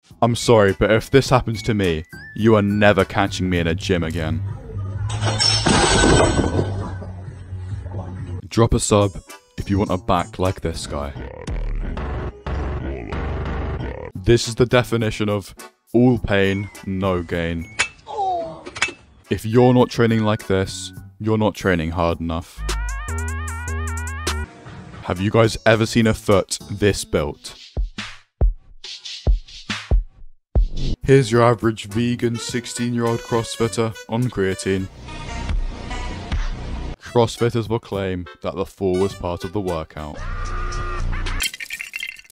I'm sorry, but if this happens to me, you are never catching me in a gym again. Drop a sub if you want a back like this guy. This is the definition of all pain, no gain. If you're not training like this, you're not training hard enough. Have you guys ever seen a foot this built? Here's your average vegan 16-year-old CrossFitter on creatine. CrossFitters will claim that the fall was part of the workout.